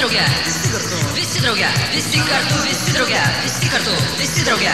drauge, visi drauge, visi kartu, visi drauge, visi kartu, visi drauge.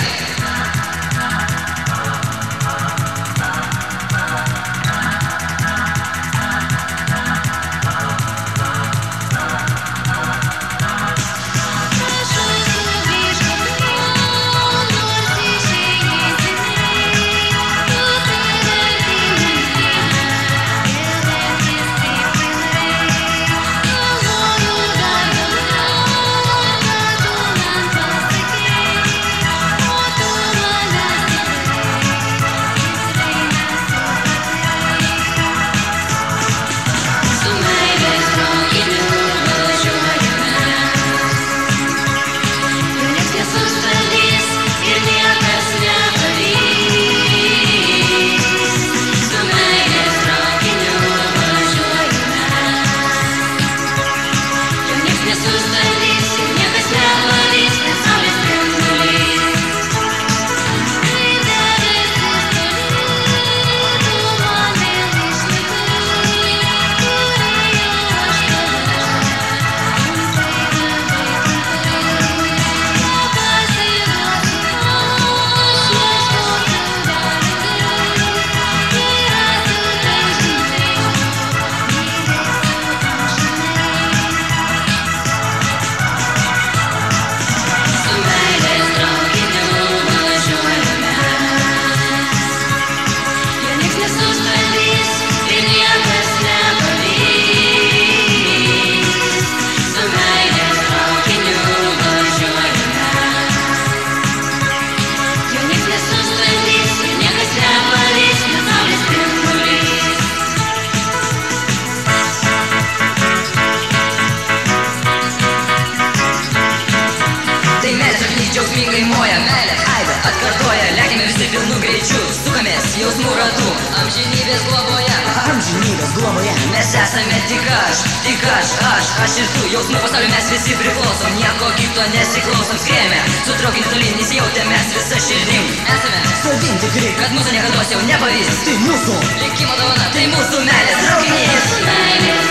Džiaugsmingai moja meilė, aibė atkartoja, lekiame visi pilnu greičiu, sukamės jausmų ratu, amžinybės globoje, mes esame tik aš ir tu, jausmų pasauliu mes visi priklausom, nieko kito nesiklausom, skriejame, su traukiniu tolyn įsijautę mes visą širdim, esame savim tikri, kad mūsų niekados jau nepavys, tai mūsų likimo dovana, tai mūsų meilės traukinys.